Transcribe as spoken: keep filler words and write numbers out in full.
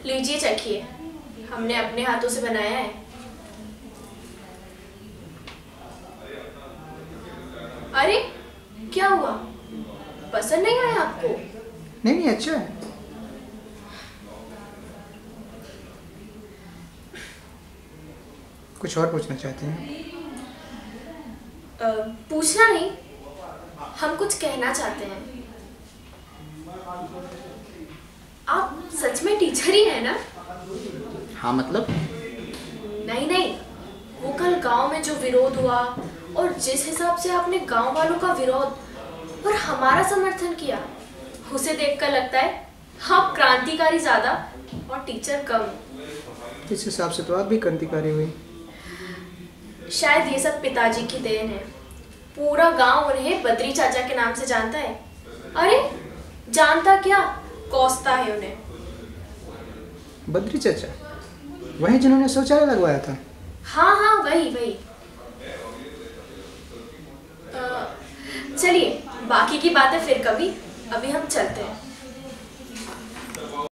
लीजिए चखिए, हमने अपने हाथों से बनाया है। अरे क्या हुआ, पसंद नहीं आया आपको? नहीं नहीं अच्छा है। कुछ और पूछना चाहते हैं? आ, पूछना नहीं, हम कुछ कहना चाहते हैं। आप सच में टीचर ही हैं ना? हाँ मतलब? नहीं नहीं, वो कल गांव में जो विरोध हुआ और जिस हिसाब से आपने गांव वालों का विरोध और हमारा समर्थन किया, उसे देखकर लगता है आप क्रांतिकारी ज्यादा और टीचर कम। इस हिसाब से तो आप भी क्रांतिकारी हुई। शायद ये सब पिताजी की देन है। पूरा गांव उन्हें बद्री चाचा के नाम से जानता है। अरे जानता क्या, कोसता है उन्हें। बद्री चाचा वही जिन्होंने शौचालय लगवाया था? हाँ हाँ वही वही। चलिए बाकी की बातें फिर कभी, अभी हम चलते हैं।